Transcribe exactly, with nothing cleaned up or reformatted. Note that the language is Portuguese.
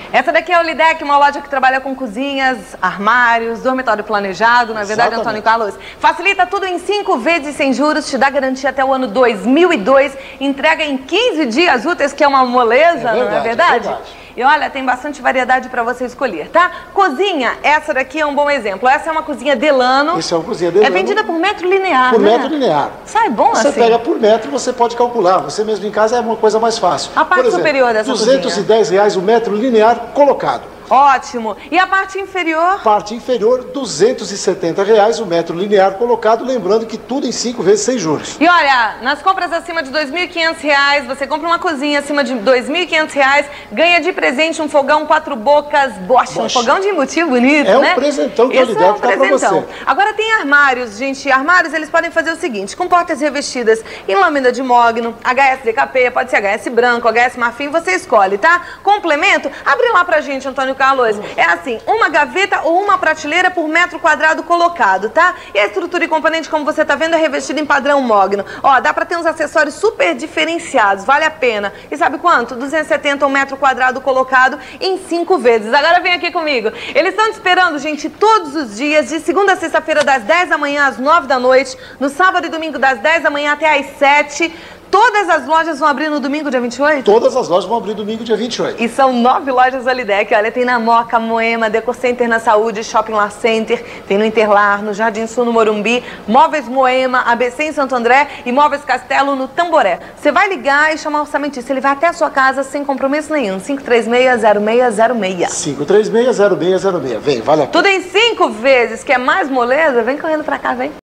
Essa daqui é a Olidec, uma loja que trabalha com cozinhas, armários, dormitório planejado, na verdade, Antônio Carlos. Facilita tudo em cinco vezes sem juros, te dá garantia até o ano dois mil e dois, entrega em quinze dias úteis, que é uma moleza, é verdade, não é verdade? É verdade. E olha, tem bastante variedade para você escolher, tá? Cozinha, essa daqui é um bom exemplo. Essa é uma cozinha Delano. Essa é uma cozinha Delano. É vendida por metro linear, por né? Por metro linear. Sai bom você assim? Você pega por metro, você pode calcular. Você mesmo em casa é uma coisa mais fácil. A parte por exemplo, superior dessa duzentos e dez reais o metro linear colocado. Ótimo. E a parte inferior? Parte inferior, duzentos e setenta reais o metro linear colocado, lembrando que tudo em cinco vezes sem juros. E olha, nas compras acima de dois mil e quinhentos reais, você compra uma cozinha acima de dois mil e quinhentos reais, ganha de presente um fogão quatro bocas Bosch, Bosch. Um fogão de embutido bonito, é né? É um presentão que a Olidec é um dá pra você. Agora tem armários, gente. Armários, eles podem fazer o seguinte, com portas revestidas em lâmina de mogno, H S D K P, pode ser H S branco, H S marfim, você escolhe, tá? Complemento, abre lá pra gente, Antônio Carlos. É assim, uma gaveta ou uma prateleira por metro quadrado colocado, tá? E a estrutura e componente, como você tá vendo, é revestida em padrão mogno. Ó, dá pra ter uns acessórios super diferenciados, vale a pena. E sabe quanto? duzentos e setenta um metro quadrado colocado em cinco vezes. Agora vem aqui comigo. Eles estão te esperando, gente, todos os dias, de segunda a sexta-feira, das dez da manhã às nove da noite, no sábado e domingo, das dez da manhã até às sete. Todas as lojas vão abrir no domingo, dia vinte e oito? Todas as lojas vão abrir domingo, dia vinte e oito. E são nove lojas Olidec. Olha, tem na Moca, Moema, Decor Center na Saúde, Shopping Lar Center, tem no Interlar, no Jardim Sul, no Morumbi, Móveis Moema, A B C em Santo André e Móveis Castelo no Tamboré. Você vai ligar e chamar o orçamentista. Ele vai até a sua casa sem compromisso nenhum. cinco três seis, zero seis zero seis. cinco três seis, zero seis zero seis. Vem, vale a pena. Tudo em cinco vezes. Quer mais moleza? Vem correndo pra cá, vem.